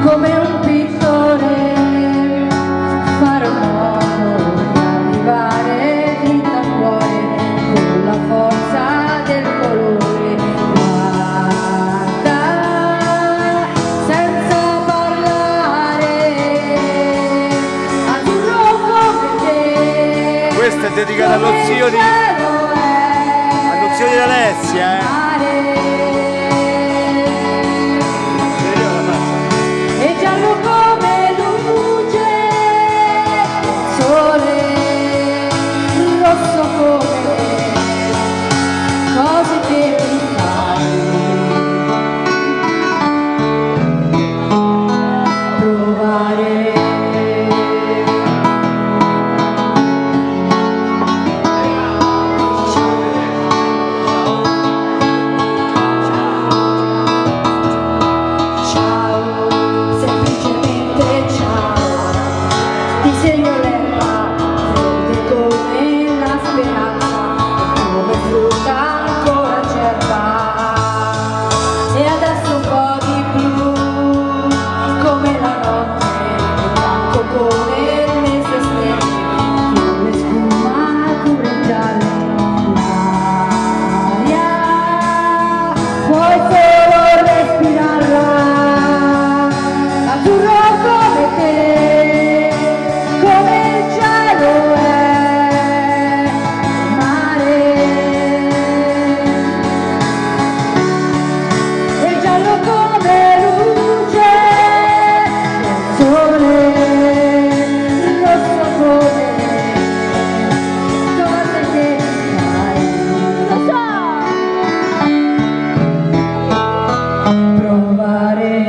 come un pittore farò modo di arrivare fino al cuore con la forza del colore. Guarda senza parlare, azzurro come te. Questa è dedicata allo zio di Alessia, E giallo come luce, sole, rosso come cose che mi fai provare. Disegno l'erba verde come la speranza, come frutta ancora acerba, e adesso un po' di blu come la notte, bianco come il mese stelle, come spuma come gialle l'aria, puoi solo respirarla, azzurro come te, come il cielo è il mare, e giallo come luce del sole, rosso come cose che fai, lo so, provare.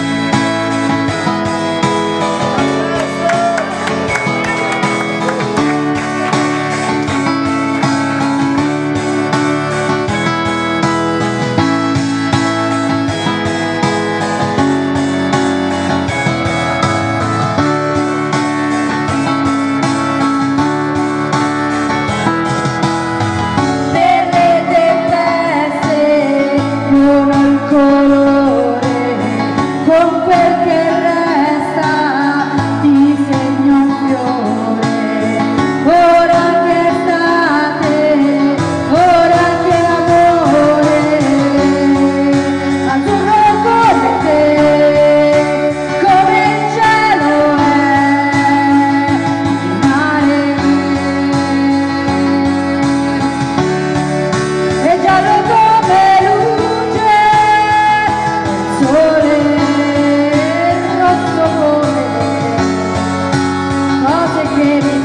Con quel che resta disegno un fiore, ora che estate, ora che amore, azzurro come te, come il cielo è il mare, e giallo come luce del sole, cose che